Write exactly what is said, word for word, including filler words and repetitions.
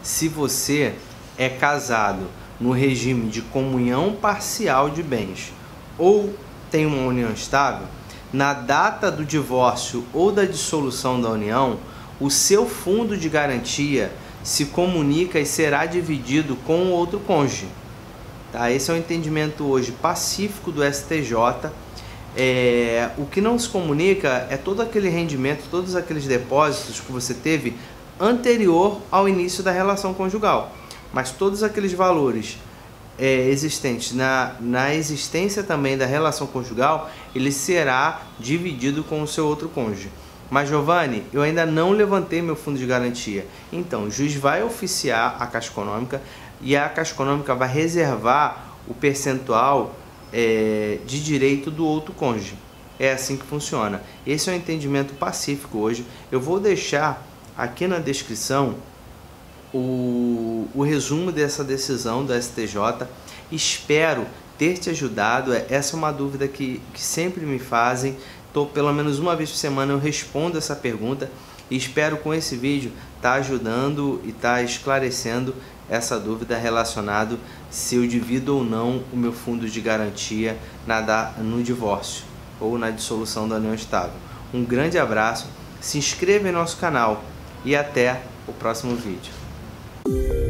se você é casado no regime de comunhão parcial de bens ou tem uma união estável, na data do divórcio ou da dissolução da união, o seu fundo de garantia se comunica e será dividido com o outro cônjuge. Tá? Esse é o entendimento hoje pacífico do S T J. É, o que não se comunica é todo aquele rendimento, todos aqueles depósitos que você teve anterior ao início da relação conjugal. Mas todos aqueles valores é, existentes na, na existência também da relação conjugal, ele será dividido com o seu outro cônjuge. Mas Giovanni, eu ainda não levantei meu fundo de garantia. Então, o juiz vai oficiar a Caixa Econômica e a Caixa Econômica vai reservar o percentual é, de direito do outro cônjuge. É assim que funciona. Esse é o entendimento pacífico hoje. Eu vou deixar aqui na descrição o, o resumo dessa decisão do S T J. Espero ter te ajudado. Essa é uma dúvida que, que sempre me fazem. Tô, pelo menos uma vez por semana eu respondo essa pergunta e espero com esse vídeo estar tá ajudando e estar tá esclarecendo essa dúvida relacionada se eu divido ou não o meu fundo de garantia na, no divórcio ou na dissolução da união estável. Um grande abraço, se inscreva em nosso canal e até o próximo vídeo.